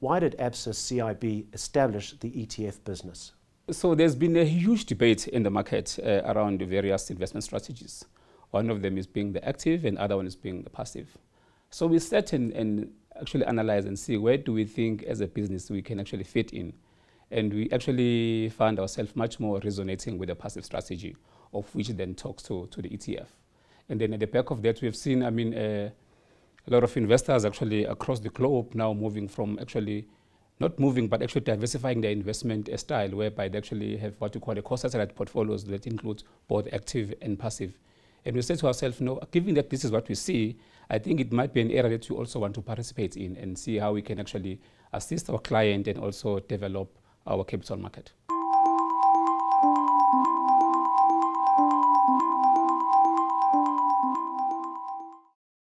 why did ABSA CIB establish the ETF business? So there's been a huge debate in the market around the various investment strategies. One of them is being the active and the other one is being the passive. So we sat and actually analyze and see where do we think as a business we can actually fit in. And we actually found ourselves much more resonating with the passive strategy, of which then talks to the ETF. And then at the back of that, we've seen, a lot of investors actually across the globe now moving from actually, not moving, but actually diversifying their investment style, whereby they actually have what we call a cost-satellite portfolios that include both active and passive. And we said to ourselves, no, given that this is what we see, I think it might be an area that we also want to participate in and see how we can actually assist our client and also develop our capital market.